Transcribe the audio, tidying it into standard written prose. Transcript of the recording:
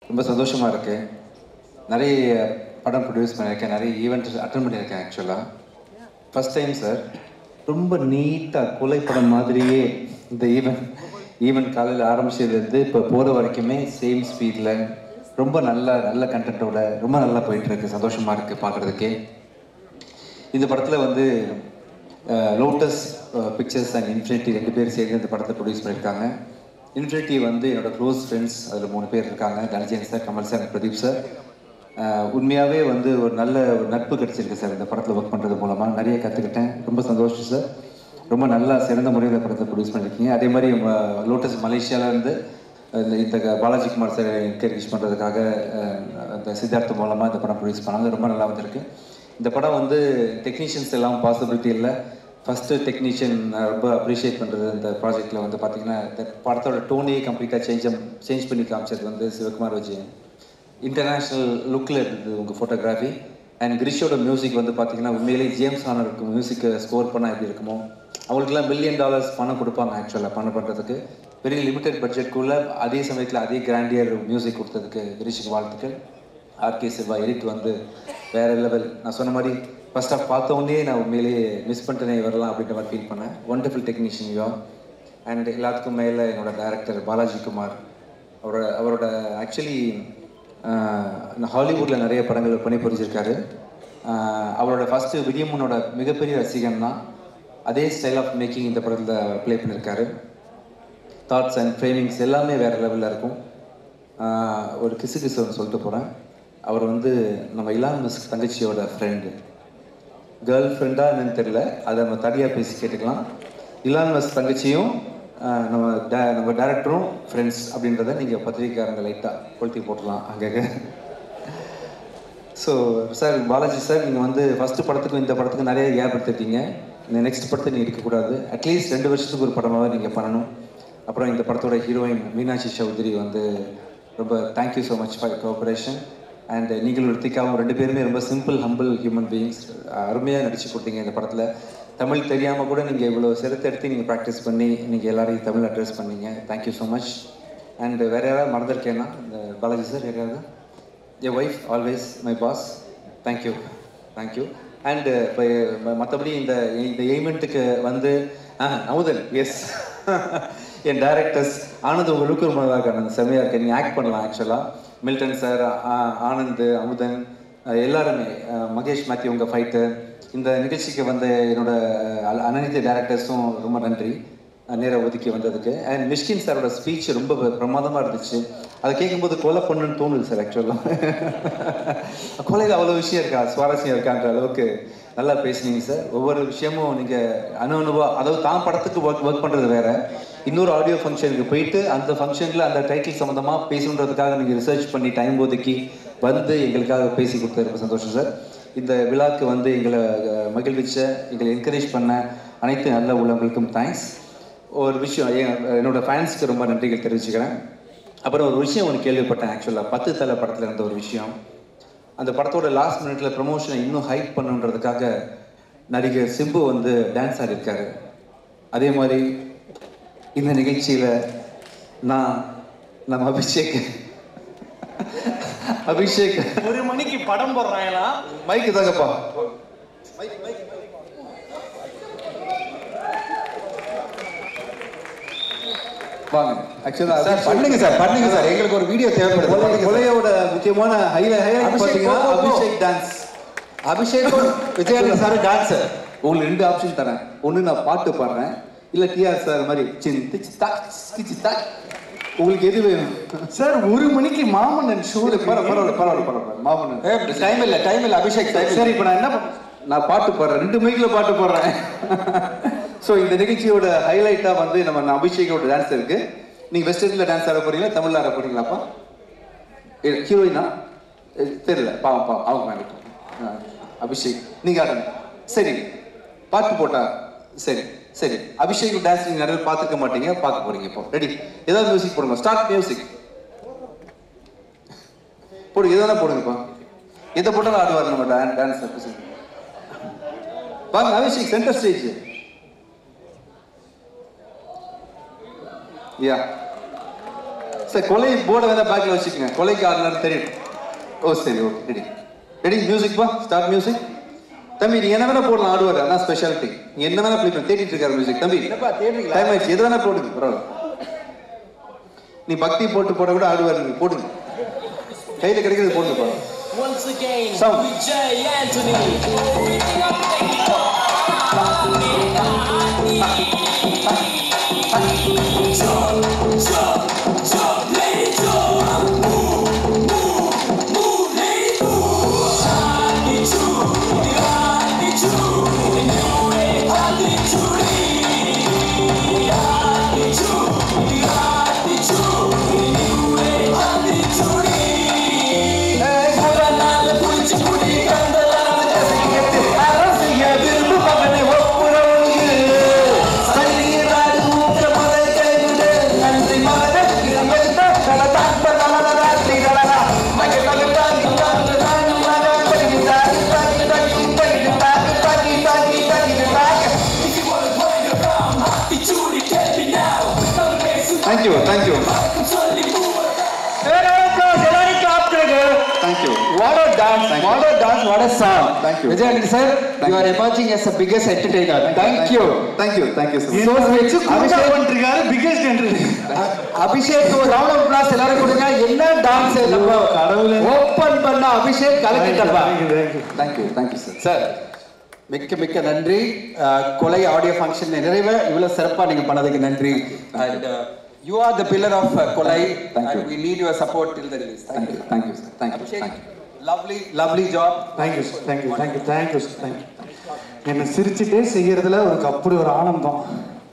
ரொம்ப சந்தோஷமாக இருக்குது. நிறைய படம் ப்ரொடியூஸ் பண்ணியிருக்கேன், நிறைய ஈவெண்ட் அட்டன் பண்ணியிருக்கேன். ஆக்சுவலாக ஃபஸ்ட் டைம் சார் ரொம்ப நீட்டாக கொலை படம் மாதிரியே இந்த ஈவெண்ட் காலையில் ஆரம்பிச்சதுலேருந்து இப்போ போகிற வரைக்குமே சேம் ஸ்பீடில் ரொம்ப நல்ல கண்டென்ட்டோட ரொம்ப நல்லா போயிட்டுருக்கு. சந்தோஷமாக இருக்குது பார்க்குறதுக்கே. இந்த படத்தில் வந்து லோட்டஸ் பிக்சர்ஸ் அண்ட் இன்ஃபினிட்டி 2 பேர் சேர்ந்து இந்த படத்தை ப்ரொடியூஸ் பண்ணியிருக்காங்க. இன்ஃபினிட்டி வந்து என்னோடய க்ளோஸ் ஃப்ரெண்ட்ஸ், அதில் 3 பேர் இருக்காங்க. Dhananjayan sir, Kamal sir, Pradeep sir. உண்மையாகவே வந்து ஒரு நல்ல நட்பு கிடச்சிருக்கு சார் இந்த படத்தில் ஒர்க் பண்ணுறது மூலமாக. நிறைய கற்றுக்கிட்டேன். ரொம்ப சந்தோஷம் சார். ரொம்ப நல்லா சிறந்த முறையில் படத்தை ப்ரொடியூஸ் பண்ணியிருக்கீங்க. அதே மாதிரி லோட்டஸ் மலேசியாவிலேருந்து இந்த பாலாஜி குமார் சார் என்கரேஜ் பண்ணுறதுக்காக அந்த சித்தார்த்த மூலமாக இந்த படம் ப்ரொடியூஸ் பண்ணாங்க. ரொம்ப நல்லா வந்திருக்கு. இந்த படம் வந்து டெக்னீஷியன்ஸ் எல்லாம் பாசிபிலிட்டி இல்லை. ஃபஸ்ட்டு டெக்னீஷியன் ரொம்ப அப்ரிஷியேட் பண்ணுறது இந்த ப்ராஜெக்டில் வந்து பார்த்திங்கன்னா இந்த படத்தோட டோனையே கம்ப்ளீட்டாக சேஞ்ச் பண்ணி காமிச்சது வந்து சிவகுமார் விஜயன். இன்டர்நேஷ்னல் லுக்கில் இருந்தது உங்கள் ஃபோட்டோகிராஃபி. அண்ட் கிரிஷோட மியூசிக் வந்து பார்த்திங்கன்னா உண்மையிலேயே ஜேம்ஸ் ஹானருக்கு மியூசிக்கை ஸ்கோர் பண்ணால் எப்படி இருக்குமோ, அவங்களுக்குலாம் $1 மில்லியன் பணம் கொடுப்பாங்க ஆக்சுவலாக பண்ணுறதுக்கு. பெரிய லிமிடெட் பட்ஜெட்குள்ளே அதே சமயத்தில் அதே கிராண்டியர் மியூசிக் கொடுத்ததுக்கு கிரிஷுக்கு வாழ்த்துக்கள். ஆர்கே சிவா எடிட் வந்து வேறு லெவல். நான் சொன்ன மாதிரி ஃபர்ஸ்ட் ஆஃப் பார்த்தோன்னே நான் உண்மையிலேயே மிஸ் பண்ணிட்டேனே வரலாம் அப்படின்ற மாதிரி ஃபீல் பண்ணேன். Wonderful technician you. அண்ட் எல்லாத்துக்கும் மேலே என்னோட டைரக்டர் பாலாஜி குமார் அவரோட ஆக்சுவலி ஹாலிவுட்டில் நிறைய படங்கள் பணிபுரிஞ்சிருக்காரு. அவரோட ஃபஸ்ட்டு விடியம்மனோட மிகப்பெரிய ரசிகன் தான். அதே ஸ்டைல் ஆஃப் மேக்கிங் இந்த படத்தில் ப்ளே பண்ணியிருக்காரு. தாட்ஸ் அண்ட் ஃப்ரேமிங்ஸ் எல்லாமே வேறு லெவலில் இருக்கும். ஒரு கிசு ஒன்று சொல்லிட்டு போகிறேன். அவர் வந்து நம்ம இலான் மஸ்க் தங்கச்சியோட ஃப்ரெண்டு, கேர்ள் ஃப்ரெண்டாக என்னன்னு தெரியல, அதை நம்ம தனியாக பேசி கேட்டுக்கலாம். இலான் மஸ்க் தங்கச்சியும் நம்ம டேரக்டரும் ஃப்ரெண்ட்ஸ் அப்படின்றத நீங்கள் பத்திரிக்கைக்காரங்க லைட்டாக கொளுத்தி போட்டுடலாம் அங்கே. ஸோ சார், பாலாஜி சார், நீங்கள் வந்து ஃபஸ்ட்டு படத்துக்கும் இந்த படத்துக்கும் நிறைய கேப் எடுத்துட்டீங்க. இந்த நெக்ஸ்ட் படத்தை நீங்கள் இருக்கக்கூடாது. அட்லீஸ்ட் 2 வருஷத்துக்கு ஒரு படமாகவே நீங்கள் பண்ணணும். அப்புறம் இந்த படத்தோட ஹீரோயின் மீனாட்சி சௌத்ரி வந்து ரொம்ப thank you so much for cooperation. And நீங்களும் ரித்திகாவும் 2 பேருமே ரொம்ப சிம்பிள் ஹம்பிள் ஹியூமன் பீயிங்ஸ். அருமையாக நடித்து கொடுத்தீங்க இந்த படத்தில். தமிழ் தெரியாமல் கூட நீங்கள் இவ்வளோ சிரத்தை எடுத்து நீங்கள் ப்ராக்டிஸ் பண்ணி நீங்கள் எல்லாரையும் தமிழ் அட்ரஸ் பண்ணீங்க. Thank you so much. அண்ட் வேறு யாராவது மறந்துருக்கேன்னா இந்த பாலாஜி சார், வேறு யாராவது? என் wife always my boss. Thank you. And இப்போ மற்றபடி இந்த ஈவெண்ட்டுக்கு வந்து Amudhan, S N directors Anand உங்களுக்கு ரொம்ப நல்லா இருக்காங்க, செம்மையாக இருக்கு. நீங்கள் ஆக்ட் பண்ணலாம் ஆக்சுவலாக. மில்டன் சார், ஆனந்த், அமுதன் எல்லாருமே, மகேஷ் மேத்யூ உங்கள் ஃபைட்டு. இந்த நிகழ்ச்சிக்கு வந்த என்னோட அனைத்து டைரக்டர்ஸும் ரொம்ப நன்றி நேராக ஒதுக்கி வந்ததுக்கு. அண்ட் மிஷ்கின் சாரோட ஸ்பீச் ரொம்ப பிரமாதமாக இருந்துச்சு. அதை கேட்கும்போது கொலை பண்ணுன்னு தோணுது சார். ஆக்சுவலாக கொலையில் அவ்வளோ விஷயம் இருக்கா, சுவாரஸ்யம் இருக்கான்ற அளவுக்கு நல்லா பேசுனீங்க சார். ஒவ்வொரு விஷயமும் நீங்கள் அணுவா, அதாவது தான் படத்துக்கு ஒர்க் பண்ணுறது வேறு, இன்னொரு ஆடியோ ஃபங்க்ஷனுக்கு போயிட்டு அந்த ஃபங்க்ஷனில் அந்த டைட்டில் சம்மந்தமாக பேசணுன்றதுக்காக நீங்கள் ரிசர்ச் பண்ணி டைம் ஒதுக்கி வந்து எங்களுக்காக பேசி கொடுத்தது ரொம்ப சந்தோஷம் சார். இந்த விழாவுக்கு வந்து எங்களை மகிழ்விச்ச, எங்களை என்கரேஜ் பண்ண அனைத்து நல்ல உள்ளவங்களுக்கும் தேங்க்ஸ். ஒரு விஷயம், என்னோடய ஃபேன்ஸுக்கு ரொம்ப நன்றிகள் தெரிவிச்சுக்கிறேன். அப்புறம் ஒரு விஷயம் ஒன்று கேள்விப்பட்டேன். ஆக்சுவலாக 10 தலை படத்தில் இருந்த ஒரு விஷயம், அந்த படத்தோட லாஸ்ட் மினிட்ல ப்ரமோஷனை இன்னும் ஹைட் பண்ணுன்றதுக்காக நடிகர் சிம்பு வந்து டான்ஸ் ஆடிருக்காரு. அதே மாதிரி இந்த நிகழ்ச்சியில் நம்ம அபிஷேக் 1 மணிக்கு படம் போடுறாங்களா? மைக்கு தாங்கப்பா. வாங்க. ஆக்சுவலா பண்ணுங்க சார், எங்களுக்கு ஒரு வீடியோ தேவைப்படுது. கொலையோட முக்கியமான ஹைலைட் பார்த்தீங்கன்னா Abhishek dance. Abhishek Vijay sir dance. உங்களுக்கு 2 ஆப்ஷன் தரேன். ஒன்று நான் பாட்டு பாடுறேன், இல்லை டிஆர் சார் மாதிரி உங்களுக்கு எது வேணும் சார்? 1 மணிக்கு மாமன்னன் ஷோ. பரவாயில்ல மாமன்னன் டைம் இல்லை அபிஷேக் டைம். சரி, இப்போ நான் என்ன பண்ணேன், நான் பாட்டு பாடுறேன், 2 மைக்கில் பாட்டு பாடுறேன். ஸோ இந்த நிகழ்ச்சியோட ஹைலைட்டாக வந்து நம்ம அபிஷேக்கோட டான்ஸ் இருக்கு. நீங்கள் வெஸ்டர்னில் டான்ஸ் ஆட போறீங்களா, தமிழில் ஆட போறீங்களாப்பா? ஹீரோயினா தெரியல, பாவம் அவங்க மேலே. அபிஷேக் நீங்கள் ஆடணும். சரி, பாட்டு போட்டா சரி. அபிஷேக் டான்ஸ் நீங்கள் நிறைய பார்த்துக்க மாட்டீங்க, பார்க்க போறீங்க. இப்போ ரெடி? ஏதாவது மியூசிக் போடுங்க. ஸ்டார்ட் மியூசிக் போடுங்க. எதாவது போடுங்கப்பா. எதை போட்டாலும் ஆடுவார் நம்ம டான்ஸ். அபிஷேக் பாருங்க. Abhishek centre stage. Ya sir கொலை போர்டை வேணா பேக்கில் வச்சுக்கோங்க. கொலைக்கு 6 நேரம் தெரியும். ஓ சரி, ஓகே, ரெடி ரெடி. மியூசிக் பா, ஸ்டார்ட் மியூசிக். தம்பி நீ என்ன வேணா போடலாம், ஆடுவார், அதான் ஸ்பெஷாலிட்டி. நீ என்ன வேணா ப்ளே பண்ணி தேடிட்டு இருக்காரு மியூசிக். தம்பி டைம் ஆயிடுச்சு, எது வேணா போடுங்க, பரவாயில்ல. நீ பக்தி போட்டு போட கூட ஆடுவார், நீ போடுங்க, கையில் கிடைக்கிறது போடுங்க பா. Once again, Sound. Vijay, Antony. Thank you, thank you. Thank you. What a dance, what a dance, what a song. Thank you. Vijay sir, you are emerging as the biggest entertainer. Thank you. Thank you, thank you, sir. So sweet. கூட்டா பண்ணிருக்காரு biggest entertainer. Abhishek ஒரு round of applause எல்லாரும் கொடுங்க. என்ன dance நம்ம கடவுளே. ஓபன் பண்ண அபிஷேக் கலக்கிட்டப்பா. Thank you, thank you, sir. Sir மிக்க மிக்க நன்றி. கொலை ஆடியோ ஃபங்க்ஷன் நிறைவே இவ்வளவு சிறப்பா நீங்க பண்ணதுக்கு நன்றி. And you are the pillar of Kolai, Thank and you. we need your support till the release. Thank you, thank you, sir. Thank you, Abhishek, thank you. lovely job. Thank you sir, thank you, thank you, thank you sir, thank you. என்னை சிரிச்சுட்டே செய்யறதுல ஒரு அப்படி ஒரு ஆனந்தம்.